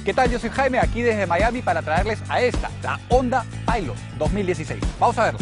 ¿Qué tal? Yo soy Jaime, aquí desde Miami para traerles a esta, la Honda Pilot 2016. Vamos a verlo.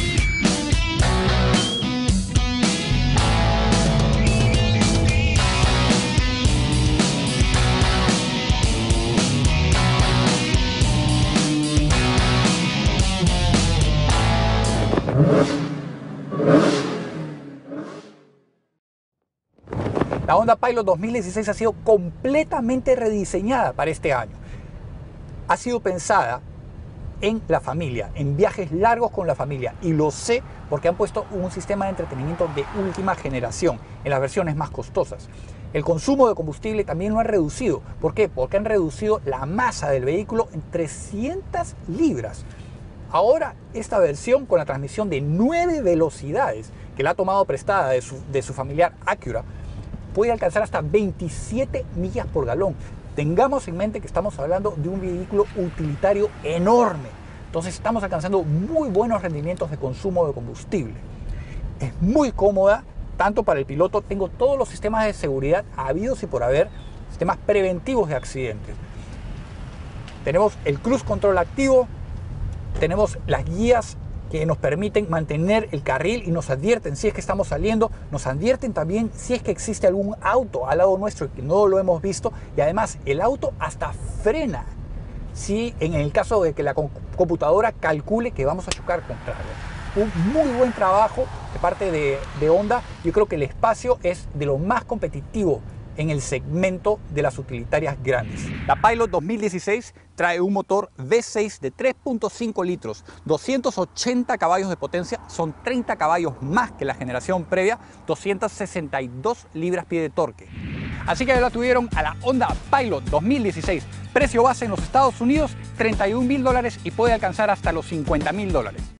La Honda Pilot 2016 ha sido completamente rediseñada para este año. Ha sido pensada en la familia, en viajes largos con la familia, y lo sé porque han puesto un sistema de entretenimiento de última generación en las versiones más costosas. El consumo de combustible también lo han reducido. ¿Por qué? Porque han reducido la masa del vehículo en 300 libras. Ahora esta versión, con la transmisión de 9 velocidades que la ha tomado prestada de su familiar Acura, puede alcanzar hasta 27 millas por galón. Tengamos en mente que estamos hablando de un vehículo utilitario enorme. Entonces estamos alcanzando muy buenos rendimientos de consumo de combustible. Es muy cómoda, tanto para el piloto. Tengo todos los sistemas de seguridad habidos y por haber, sistemas preventivos de accidentes. Tenemos el cruise control activo, tenemos las guías que nos permiten mantener el carril y nos advierten si es que estamos saliendo, nos advierten también si es que existe algún auto al lado nuestro que no lo hemos visto, y además el auto hasta frena si en el caso de que la computadora calcule que vamos a chocar contra algo. Un muy buen trabajo de parte de Honda. Yo creo que el espacio es de lo más competitivo en el segmento de las utilitarias grandes. La Pilot 2016 trae un motor V6 de 3.5 litros, 280 caballos de potencia, son 30 caballos más que la generación previa, 262 libras-pie de torque. Así que ya la tuvieron a la Honda Pilot 2016. Precio base en los Estados Unidos, $31.000 y puede alcanzar hasta los $50.000.